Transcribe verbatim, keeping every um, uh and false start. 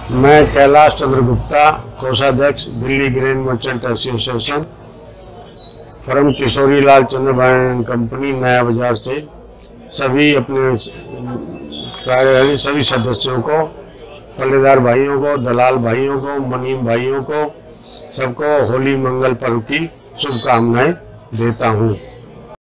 मैं कैलाश चंद्र गुप्ता, कोषाध्यक्ष, Delhi grain merchant association, firm Kishori Lal Chandra Bhai company, नया बाजार से सभी अपने कार्यालय सभी सदस्यों को, पल्लेदार भाइयों को, दलाल भाइयों को, मुनीम भाइयों को, सबको होली मंगल पर्व की शुभकामनाएं देता हूं।